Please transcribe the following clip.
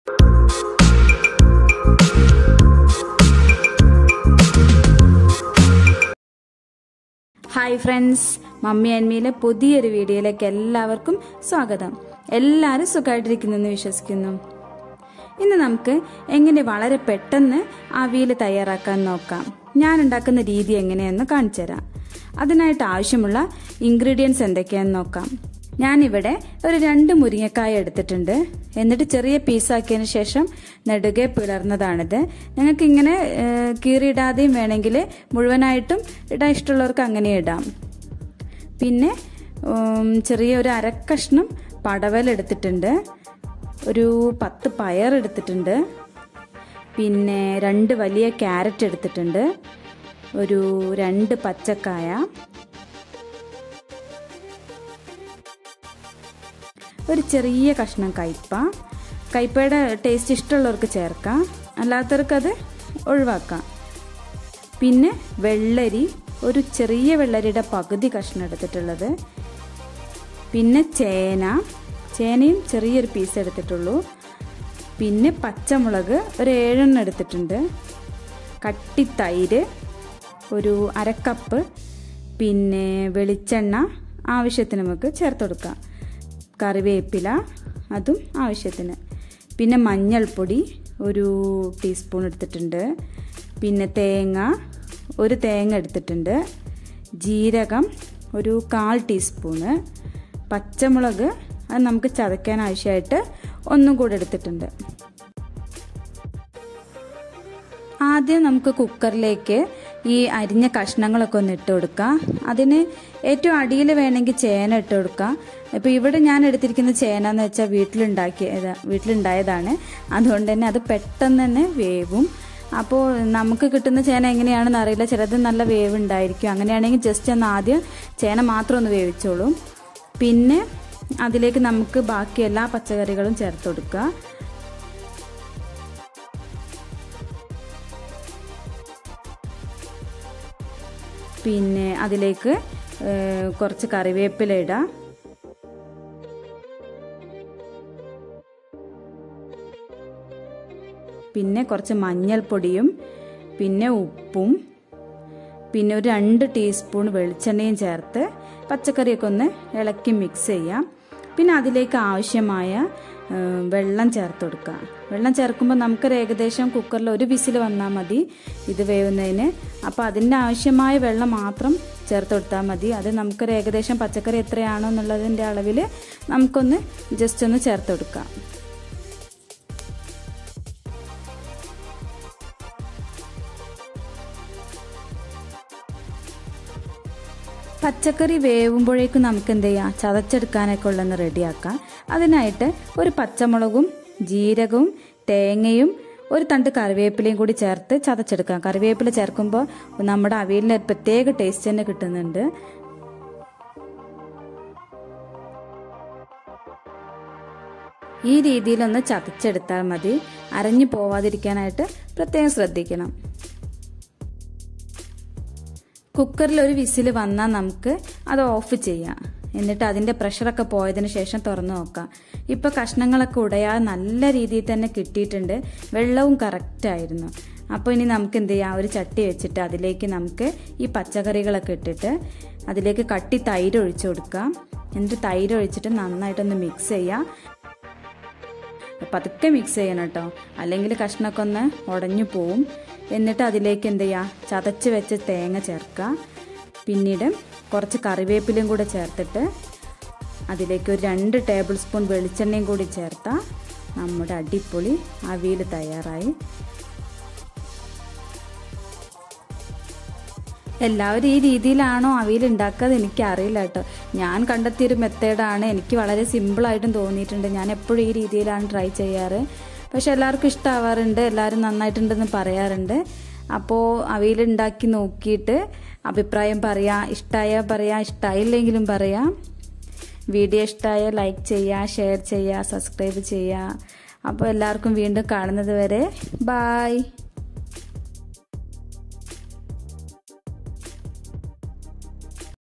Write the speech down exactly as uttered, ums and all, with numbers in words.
Hi friends, mummy അന്മിയിലെ പുതിയൊരു വീഡിയോയിലേക്ക് എല്ലാവർക്കും സ്വാഗതം. എല്ലാവരും സുഖമായിട്ടിരിക്കുന്നെന്ന് വിശ്വസിക്കുന്നു. ഇന്ന് നമുക്ക് എങ്ങനെ വളരെ പെട്ടെന്ന് അവിയൽ തയ്യാറാക്കാൻ നോക്കാം. ഞാൻ ഉണ്ടാക്കുന്ന രീതി എങ്ങനെയെന്ന് കാണിച്ചു തരാം. അതിനായിട്ട് ആവശ്യമുള്ള ഇൻഗ്രീഡിയൻസ് എന്തൊക്കെയാണെന്ന് നോക്കാം. ഞാനിവിടെ ഒരു രണ്ട് മുരിങ്ങക്കായ എടുത്തിട്ടുണ്ട്. എന്നിട്ട് ചെറിയ പീസാക്കിയതിന് ശേഷം നെടുകെ പിളർന്നതാണിത്. നിങ്ങൾക്ക് ഇങ്ങനെ കീറിയിടാതെയും വേണമെങ്കിൽ മുഴുവനായിട്ടും ഇടാൻ ഇഷ്ടമുള്ളവർക്ക് അങ്ങനെ ഇടാം. പിന്നെ ചെറിയ ഒരു അരക്കഷ്ണം പടവൽ എടുത്തിട്ടുണ്ട്. ഒരു പത്ത് പയർ എടുത്തിട്ടുണ്ട്. പിന്നെ രണ്ട് വലിയ ക്യാരറ്റ് എടുത്തിട്ടുണ്ട്. ഒരു രണ്ട് പച്ചക്കായ, ഒരു ചെറിയ കഷ്ണം കയ്പ. കയ്പയുടെ ടേസ്റ്റ് ഇഷ്ടമുള്ളവർക്ക് ചേർക്കാം, അല്ലാത്തവർക്ക് അത് ഒഴിവാക്കാം. പിന്നെ വെള്ളരി, ഒരു ചെറിയ വെള്ളരിയുടെ പകുതി കഷ്ണം എടുത്തിട്ടുള്ളത്. പിന്നെ ചേന, ചേനയും ചെറിയൊരു പീസ് എടുത്തിട്ടുള്ളൂ. പിന്നെ പച്ചമുളക് ഒരു ഏഴെണ്ണം എടുത്തിട്ടുണ്ട്. കട്ടി തൈര് ഒരു അരക്കപ്പ്. പിന്നെ വെളിച്ചെണ്ണ ആവശ്യത്തിന് നമുക്ക് ചേർത്ത് കൊടുക്കാം. കറിവേപ്പില അതും ആവശ്യത്തിന്. പിന്നെ മഞ്ഞൾപ്പൊടി ഒരു ടീസ്പൂൺ എടുത്തിട്ടുണ്ട്. പിന്നെ തേങ്ങ ഒരു തേങ്ങ എടുത്തിട്ടുണ്ട്. ജീരകം ഒരു കാൽ ടീസ്പൂണ്. പച്ചമുളക് അത് നമുക്ക് ചതയ്ക്കാൻ ആവശ്യമായിട്ട് ഒന്നും കൂടെ എടുത്തിട്ടുണ്ട്. ആദ്യം നമുക്ക് കുക്കറിലേക്ക് ഈ അരിഞ്ഞ കഷ്ണങ്ങളൊക്കെ ഒന്ന് ഇട്ട് കൊടുക്കാം. അതിന് ഏറ്റവും അടിയിൽ വേണമെങ്കിൽ ചേന ഇട്ട് കൊടുക്കാം. ഇപ്പോൾ ഇവിടെ ഞാൻ എടുത്തിരിക്കുന്ന ചേന എന്ന് വെച്ചാൽ വീട്ടിലുണ്ടാക്കിയത് വീട്ടിലുണ്ടായതാണ്. അതുകൊണ്ട് തന്നെ അത് പെട്ടെന്ന് തന്നെ വേവും. അപ്പോൾ നമുക്ക് കിട്ടുന്ന ചേന എങ്ങനെയാണെന്ന് അറിയില്ല, ചിലത് നല്ല വേവ് ഉണ്ടായിരിക്കും. അങ്ങനെയാണെങ്കിൽ ജസ്റ്റ് ഒന്ന് ആദ്യം ചേന മാത്രം ഒന്ന് വേവിച്ചോളും. പിന്നെ അതിലേക്ക് നമുക്ക് ബാക്കി എല്ലാ പച്ചക്കറികളും ചേർത്ത് കൊടുക്കുക. പിന്നെ അതിലേക്ക് കുറച്ച് കറിവേപ്പില ഇടാം. പിന്നെ കുറച്ച് മഞ്ഞൾപ്പൊടിയും പിന്നെ ഉപ്പും പിന്നെ ഒരു രണ്ട് ടീസ്പൂൺ വെളിച്ചെണ്ണയും ചേർത്ത് പച്ചക്കറിയൊക്കെ ഒന്ന് ഇളക്കി മിക്സ് ചെയ്യാം. പിന്നെ അതിലേക്ക് ആവശ്യമായ വെള്ളം ചേർത്ത് കൊടുക്കുക. വെള്ളം ചേർക്കുമ്പോൾ നമുക്കൊരു ഏകദേശം കുക്കറിൽ ഒരു വിസിൽ വന്നാൽ മതി ഇത് വേവുന്നതിന്. അപ്പോൾ അതിൻ്റെ ആവശ്യമായ വെള്ളം മാത്രം ചേർത്ത് കൊടുത്താൽ മതി. അത് നമുക്കൊരു ഏകദേശം പച്ചക്കറി എത്രയാണോ എന്നുള്ളതിൻ്റെ അളവിൽ നമുക്കൊന്ന് ജസ്റ്റ് ഒന്ന് ചേർത്ത് കൊടുക്കാം. പച്ചക്കറി വേവുമ്പോഴേക്കും നമുക്ക് എന്ത് ചെയ്യാം, ചതച്ചെടുക്കാനൊക്കെ ഉള്ളതെന്ന് റെഡിയാക്കാം. അതിനായിട്ട് ഒരു പച്ചമുളകും ജീരകവും തേങ്ങയും ഒരു തണ്ട് കറിവേപ്പിലയും കൂടി ചേർത്ത് ചതച്ചെടുക്കാം. കറിവേപ്പില ചേർക്കുമ്പോൾ നമ്മുടെ അവിയലിന് പ്രത്യേക ടേസ്റ്റ് തന്നെ കിട്ടുന്നുണ്ട്. ഈ രീതിയിലൊന്ന് ചതച്ചെടുത്താൽ മതി. അരഞ്ഞു പോവാതിരിക്കാനായിട്ട് പ്രത്യേകം ശ്രദ്ധിക്കണം. കുക്കറിൽ ഒരു വിസിൽ വന്നാൽ നമുക്ക് അത് ഓഫ് ചെയ്യാം. എന്നിട്ട് അതിൻ്റെ പ്രഷറൊക്കെ പോയതിന് ശേഷം തുറന്നു നോക്കാം. ഇപ്പോൾ കഷ്ണങ്ങളൊക്കെ ഉടയാതെ നല്ല രീതിയിൽ തന്നെ കിട്ടിയിട്ടുണ്ട്. വെള്ളവും കറക്റ്റായിരുന്നു. അപ്പോൾ ഇനി നമുക്ക് എന്ത് ചെയ്യാം, ഒരു ചട്ടി വെച്ചിട്ട് അതിലേക്ക് നമുക്ക് ഈ പച്ചക്കറികളൊക്കെ ഇട്ടിട്ട് അതിലേക്ക് കട്ടി തൈര് ഒഴിച്ചു കൊടുക്കാം. എന്നിട്ട് തൈര് ഒഴിച്ചിട്ട് നന്നായിട്ടൊന്ന് മിക്സ് ചെയ്യാം. പതുക്കെ മിക്സ് ചെയ്യണം കേട്ടോ, അല്ലെങ്കിൽ കഷ്ണമൊക്കെ ഒന്ന് ഉടഞ്ഞു പോവും. എന്നിട്ട് അതിലേക്ക് എന്ത് ചെയ്യുക, ചതച്ച് വെച്ച് തേങ്ങ ചേർക്കുക. പിന്നീട് കുറച്ച് കറിവേപ്പിലയും കൂടെ ചേർത്തിട്ട് അതിലേക്ക് ഒരു രണ്ട് ടേബിൾ സ്പൂൺ വെളിച്ചെണ്ണയും കൂടി ചേർത്താൽ നമ്മുടെ അടിപൊളി അവിയൽ തയ്യാറായി. എല്ലാവരും ഈ രീതിയിലാണോ അവിയൽ ഉണ്ടാക്കാതെ എനിക്കറിയില്ല കേട്ടോ. ഞാൻ കണ്ടെത്തിയൊരു മെത്തേഡാണ്. എനിക്ക് വളരെ സിമ്പിളായിട്ടും തോന്നിയിട്ടുണ്ട്. ഞാൻ എപ്പോഴും ഈ രീതിയിലാണ് ട്രൈ ചെയ്യാറ്. പക്ഷെ എല്ലാവർക്കും ഇഷ്ടമാവാറുണ്ട്, എല്ലാവരും നന്നായിട്ടുണ്ടെന്ന് പറയാറുണ്ട്. അപ്പോൾ അവിയൽ ഉണ്ടാക്കി നോക്കിയിട്ട് അഭിപ്രായം പറയാം. ഇഷ്ടമായാൽ പറയാം, ഇഷ്ടമായില്ലെങ്കിലും പറയാം. വീഡിയോ ഇഷ്ടമായാൽ ലൈക്ക് ചെയ്യുക, ഷെയർ ചെയ്യുക, സബ്സ്ക്രൈബ് ചെയ്യുക. അപ്പോൾ എല്ലാവർക്കും വീണ്ടും കാണുന്നത് വരെ ബായ്.